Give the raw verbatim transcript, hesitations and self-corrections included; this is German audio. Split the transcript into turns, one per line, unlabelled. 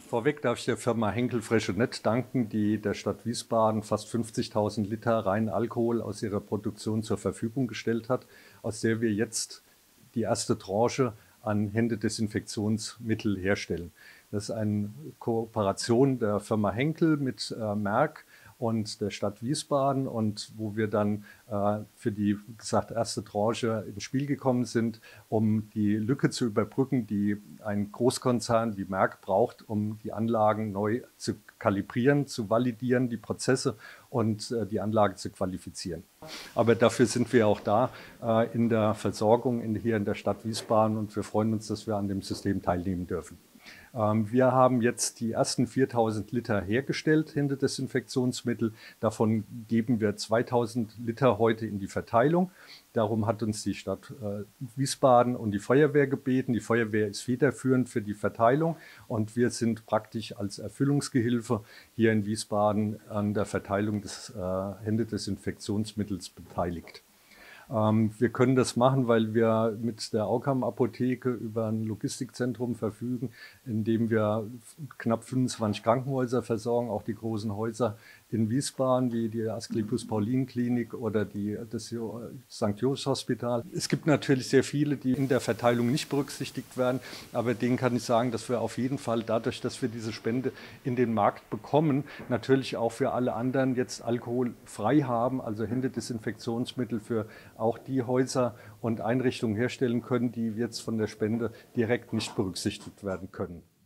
Vorweg darf ich der Firma Henkel Fresh und Nett danken, die der Stadt Wiesbaden fast fünfzigtausend Liter reinen Alkohol aus ihrer Produktion zur Verfügung gestellt hat, aus der wir jetzt die erste Tranche an Händedesinfektionsmittel herstellen. Das ist eine Kooperation der Firma Henkel mit äh, Merck und der Stadt Wiesbaden, und wo wir dann äh, für die, wie gesagt, erste Tranche ins Spiel gekommen sind, um die Lücke zu überbrücken, die ein Großkonzern wie Merck braucht, um die Anlagen neu zu kalibrieren, zu validieren, die Prozesse und äh, die Anlage zu qualifizieren. Aber dafür sind wir auch da äh, in der Versorgung in, hier in der Stadt Wiesbaden, und wir freuen uns, dass wir an dem System teilnehmen dürfen. Wir haben jetzt die ersten viertausend Liter hergestellt, Händedesinfektionsmittel. Davon geben wir zweitausend Liter heute in die Verteilung. Darum hat uns die Stadt Wiesbaden und die Feuerwehr gebeten. Die Feuerwehr ist federführend für die Verteilung, und wir sind praktisch als Erfüllungsgehilfe hier in Wiesbaden an der Verteilung des Händedesinfektionsmittels beteiligt. Wir können das machen, weil wir mit der Aukam-Apotheke über ein Logistikzentrum verfügen, in dem wir knapp fünfundzwanzig Krankenhäuser versorgen, auch die großen Häuser in Wiesbaden, wie die Asklepios-Paulin-Klinik oder die, das Sankt Josephs Hospital. Es gibt natürlich sehr viele, die in der Verteilung nicht berücksichtigt werden, aber denen kann ich sagen, dass wir auf jeden Fall dadurch, dass wir diese Spende in den Markt bekommen, natürlich auch für alle anderen jetzt alkoholfrei haben, also Händedesinfektionsmittel für auch die Häuser und Einrichtungen herstellen können, die jetzt von der Spende direkt nicht berücksichtigt werden können.